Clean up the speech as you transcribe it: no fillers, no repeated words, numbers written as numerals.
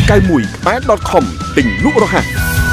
991.com ទិញលក់រហ័ស